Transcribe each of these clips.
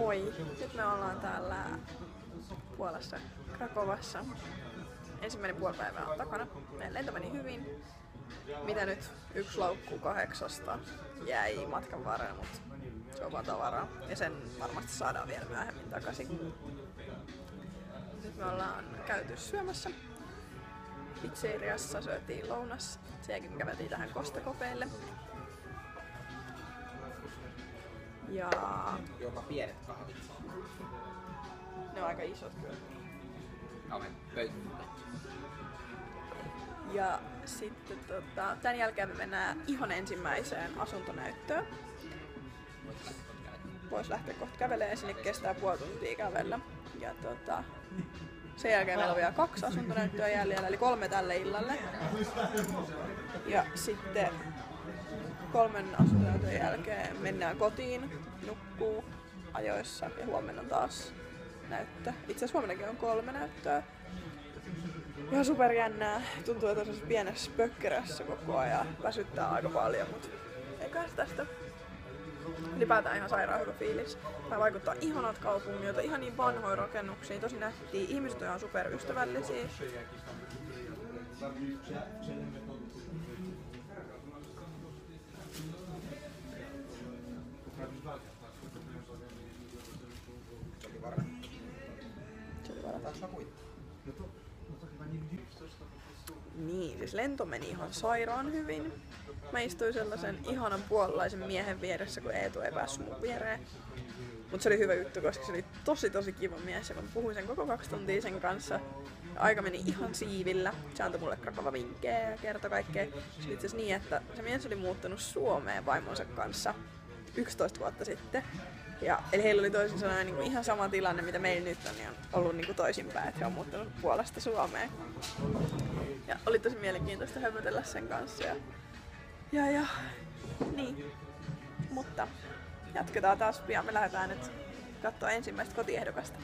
Moi! Nyt me ollaan täällä Puolassa, Krakovassa. Ensimmäinen puolipäivä on takana. Meidän lento meni hyvin. Mitä nyt? 1 laukku 8 jäi matkan varrella, mutta se on vaan tavaraa. Ja sen varmasti saadaan vielä myöhemmin takaisin. Nyt me ollaan käyty syömässä. Pizzeriassa syötiin lounas. Sen jälkeen me käveltiin tähän Kostakopeille. Ja... Jopa pienet kahvit. Ne on aika isot kyllä. Kauhean pönttä. Ja sitten tän jälkeen me mennään ihan ensimmäiseen asuntonäyttöön. Vois lähteä kohta kävelemään, sinne kestää puoli tuntia kävellä. Ja sen jälkeen meillä on vielä 2 asuntonäyttöä jäljellä, eli 3 tälle illalle. Ja sitten 3 asuntonäytön jälkeen mennään kotiin, nukkuu ajoissa ja huomenna on taas näyttö. Itse asiassa huomennakin on 3 näyttöä. Ihan superjännää. Tuntuu, että on pienessä pökkerässä koko ajan. Väsyttää aika paljon, mutta eiköhän se tästä. Ylipäätään ihan sairaan hyvä fiilis. Tää vaikuttaa ihanat kaupungilta, ihan niin vanhoja rakennuksia, tosi nättiä. Ihmiset on ihan superystävällisiä. Niin, siis lento meni ihan sairaan hyvin. Mä istuin sellaisen ihanan puolalaisen miehen vieressä, kun Eetu ei päässyt mun viereen. Mut se oli hyvä juttu, koska se oli tosi kiva mies ja mä puhuin sen koko 2 tuntia sen kanssa. Aika meni ihan siivillä. Se antoi mulle Krakova vinkkejä ja kertoi kaikkea. Se oli itse asiassa niin, että se mies oli muuttanut Suomeen vaimonsa kanssa 11 vuotta sitten. Ja, eli heillä oli toisin sanoen niin ihan sama tilanne, mitä meillä nyt on, niin on ollut niin toisinpäin, että he on muuttanut Puolasta Suomeen. Ja oli tosi mielenkiintoista höpötellä sen kanssa. Ja niin. Mutta jatketaan taas pian. Me lähdetään nyt katsoa ensimmäistä kotiehdokasta.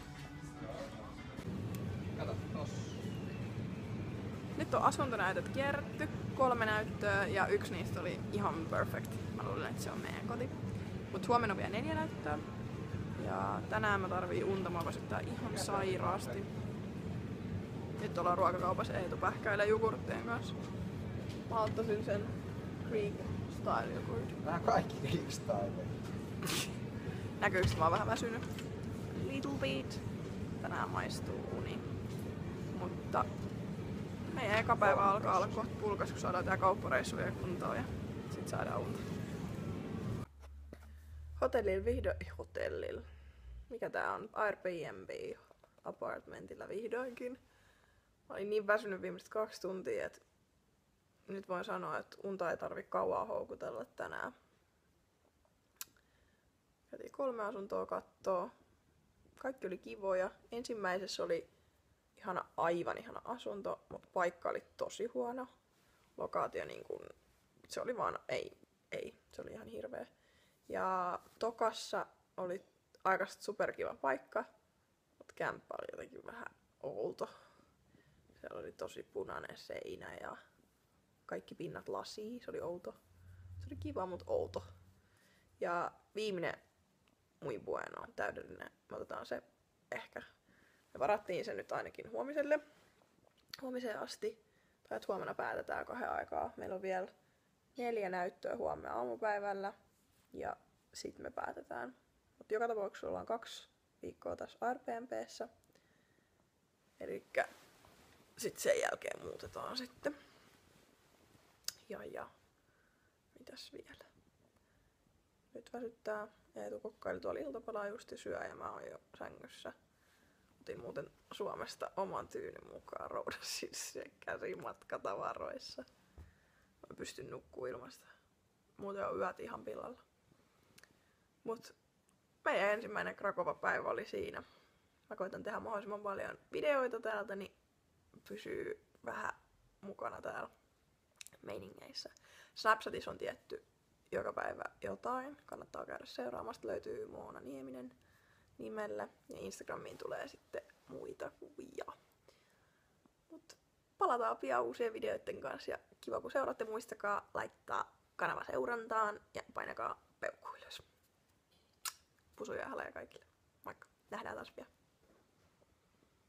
Kato tossa. Nyt on asuntonäytöt kierretty. 3 näyttöä ja 1 niistä oli ihan perfect. Mä luulen, että se on meidän koti. Mut huomenna on vielä 4 näyttöä. Ja tänään mä tarviin unta, mä väsyttää ihan sairaasti. Nyt ollaan ruokakaupassa Eetu pähkäilee jogurttien kanssa. Mä ottaisin sen Greek style jogurt. Vähän kaikki Greek style. Näkyykö, että mä oon vähän väsynyt? Little bit. Tänään maistuu uni. Mutta meidän eka päivä alkaa olla kohta pulkas, kun saadaan tää kauppareissu vielä kuntoon ja sit saadaan unta. Hotellilla. Mikä tää on? Airbnb apartmentilla vihdoinkin. Mä olin niin väsynyt viimeiset 2 tuntia, että nyt voin sanoa, että unta ei tarvi kauaa houkutella tänään. Käytiin 3 asuntoa kattoo. Kaikki oli kivoja. Ensimmäisessä oli aivan ihana asunto, mutta paikka oli tosi huono. Lokaatio niin kuin, se oli vaan, se oli ihan hirveä. Ja tokassa oli aika superkiva paikka, mutta kämppä oli jotenkin vähän outo. Siellä oli tosi punainen seinä ja kaikki pinnat lasia, se oli outo. Se oli kiva, mutta outo. Ja viimeinen muy bueno on täydellinen. Me otetaan se ehkä. Me varattiin se nyt ainakin huomiseen asti. Tai että huomenna päätetään 2 aikaa. Meillä on vielä 4 näyttöä huomenna aamupäivällä. Ja sitten me päätetään. Mutta joka tapauksessa ollaan 2 viikkoa tässä Airbnb:ssä. Elikkä sitten sen jälkeen muutetaan sitten. Ja mitäs vielä? Nyt väsyttää. Eetu kokkaili tuolla iltapalaa just syö ja mä oon jo sängyssä. Otin muuten Suomesta oman tyynyn mukaan, roudasin se käsimatkatavaroissa. Mä pystyn nukkuu ilmasta. Muuten on yöt ihan pilalla. Mut meidän ensimmäinen Krakova-päivä oli siinä. Mä koitan tehdä mahdollisimman paljon videoita täältä, niin pysyy vähän mukana täällä meiningeissä. Snapchatissa on tietty joka päivä jotain. Kannattaa käydä seuraamasta. Löytyy Moona Nieminen nimellä. Ja Instagramiin tulee sitten muita kuvia. Mut palataan pian uusien videoiden kanssa. Ja kiva kun seuraatte. Muistakaa laittaa kanava seurantaan ja painakaa peukku ylös. Pusuja ja haleja kaikille. Moikka. Nähdään taas pian.